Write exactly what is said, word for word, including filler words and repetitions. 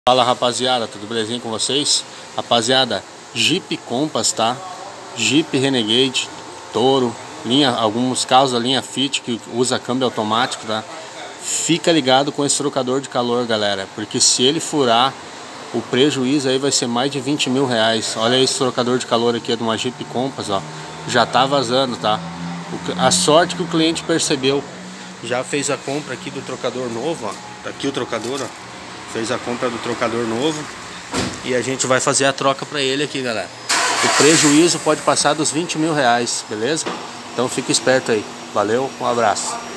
Fala rapaziada, tudo belezinha com vocês? Rapaziada, Jeep Compass, tá? Jeep Renegade, Toro, linha, alguns carros da linha Fit que usa câmbio automático, tá? Fica ligado com esse trocador de calor, galera, porque se ele furar, o prejuízo aí vai ser mais de vinte mil reais. Olha esse trocador de calor aqui, é de uma Jeep Compass, ó. Já tá vazando, tá? A sorte que o cliente percebeu, já fez a compra aqui do trocador novo, ó. Tá aqui o trocador, ó. Fez a compra do trocador novo e a gente vai fazer a troca para ele aqui, galera. O prejuízo pode passar dos vinte mil reais, beleza? Então fica esperto aí. Valeu, um abraço.